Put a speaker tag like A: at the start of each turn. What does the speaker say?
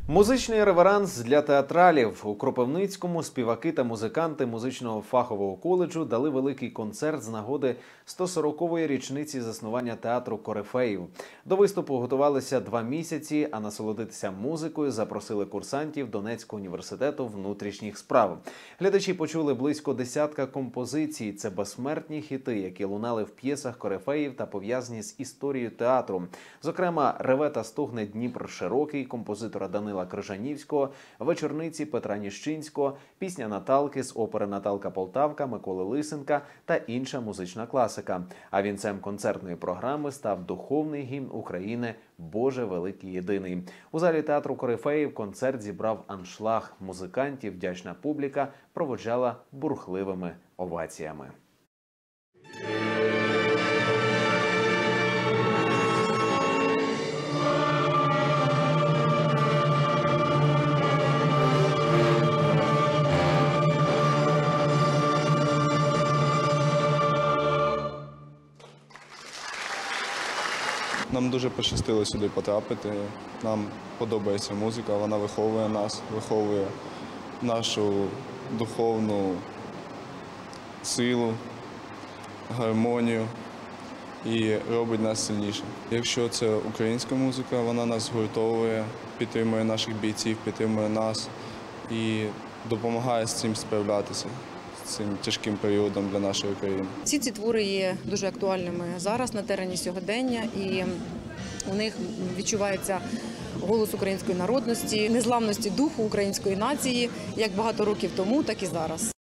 A: Музичний реверанс для театралів. У Кропивницькому співаки та музиканти музичного фахового коледжу дали великий концерт з нагоди 140-ї річниці заснування театру «Корифеїв». До виступу готувалися 2 місяці, а насолодитися музикою запросили курсантів Донецького університету внутрішніх справ. Глядачі почули близько десятка композицій. Це безсмертні хіти, які лунали в п'єсах «Корифеїв» та пов'язані з історією театру. Зокрема, «Реве та стогне Дніпр широкий» композитора Данила Крижанівського, «Вечорниці» Петра Ніщинського, пісня Наталки з опери «Наталка Полтавка» Миколи Лисенка та інша музична класика. А вінцем концертної програми став духовний гімн України «Боже великий єдиний». У залі театру «Корифеїв» концерт зібрав аншлаг. Музикантів вдячна публіка проводжала бурхливими оваціями.
B: Нам дуже пощастило сюди потрапити. Нам подобається музика, вона виховує нас, виховує нашу духовну силу, гармонію і робить нас сильніше. Якщо це українська музика, вона нас згуртовує, підтримує наших бійців, підтримує нас і допомагає з цим справлятися, з цим тяжким періодом для нашої країни.
C: Всі ці твори є дуже актуальними зараз на терені сьогодення, і у них відчувається голос української народності, незламності духу української нації, як багато років тому, так і зараз.